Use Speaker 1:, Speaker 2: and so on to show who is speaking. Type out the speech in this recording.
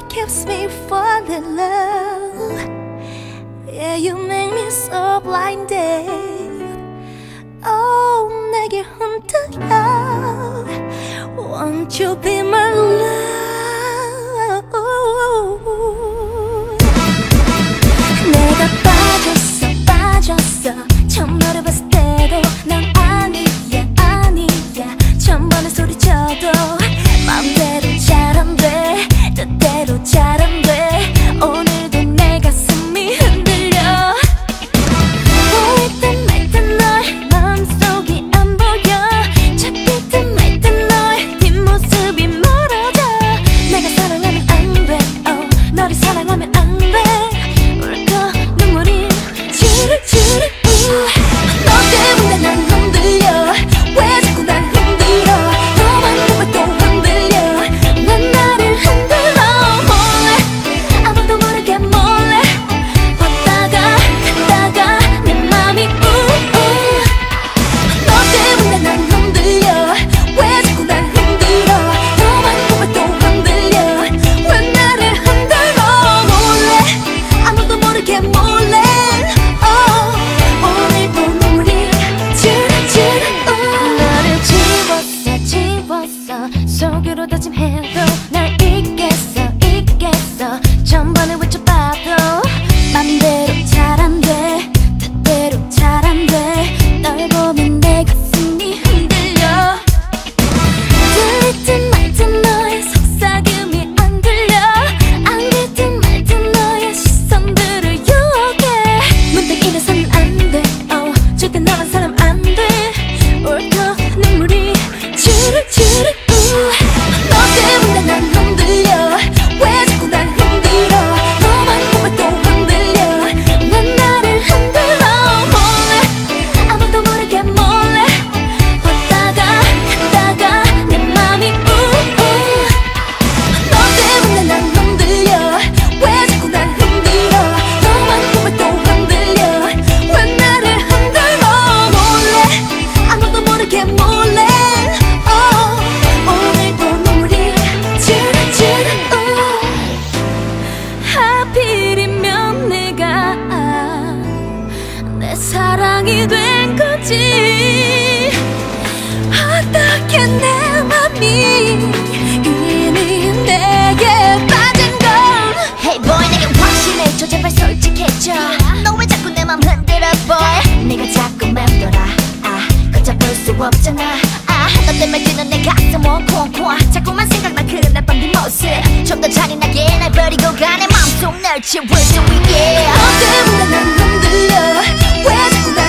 Speaker 1: keeps me falling in love. Yeah, you make me so blinded. Oh, 내게 흔들려. Won't you be my love? 내가 빠졌어 처음 너를 봤을 때도 난 아니야 천번에 소리쳐도 맘대로 잘 안 돼 뜻대로 잘 안 돼 오늘도 내 가슴이 흔들려 보일 듯 말 듯 너의 마음속이 안 보여 잡힐 듯 말 듯 너의 뒷모습이 멀어져 내가 사랑하면 안 돼 너를 사랑하면 안 돼 울컥 눈물이 주룩주룩 너 때문에 난 흔들려 왜 자꾸 난 흔들어 너만 보면 또 흔들려 난 나를 흔들어 몰래 아무도 모르게 몰래 왔다가 갔다가 내 맘이 너 때문에 난 흔들려 왜 자꾸 난 흔들어 너만 보면 또 흔들려 왜 나를 흔들어 몰래 아무도 모르게 몰래 오늘도 눈물이 주룩주룩 너를 지웠어 속으로 다짐해도 날 잊겠어 전번에 외쳐봐도 맘대로 잘 안 돼 뜻대로 잘 안 돼 널 보면 내 가슴이 흔들려 들릴 듯 말 듯 너의 속삭임이 안 들려 안길 듯 말 듯 너의 시선들을 유혹해 문득 이래서는 안 돼 절대 너란 사람 안 돼 울컥 눈물이 주룩주룩 너 때문에 난 흔들려 왜 자꾸 난 흔들어 너만 보면 또 흔들려 난 나를 흔들어 몰래 아무도 모르게 몰래 왔다가 갔다가 내 맘이 너 때문에 난 흔들려 왜 자꾸 난 흔들어 너만 보면 또 흔들려 왜 나를 흔들어 몰래 아무도 모르게 몰래 오늘도 눈물이 주룩주룩 하필이면 내가 내 사랑이 된 거지 어떻게 내 맘이 이미 내게 빠진 걸
Speaker 2: Hey boy 내게 확신해줘 제발 솔직해져 너 왜 자꾸 내 맘 흔들어 boy 내가 자꾸 맴돌아 걷잡을 수 없잖아 너 때문에 뛰는 내 가슴 콩콩 자꾸만 생각나 그날 밤 네 모습 좀 더 잔인하게 날 버리고 가 내 맘속 널 지울 수 있게
Speaker 1: 너 때문에 난 흔들려 왜 자꾸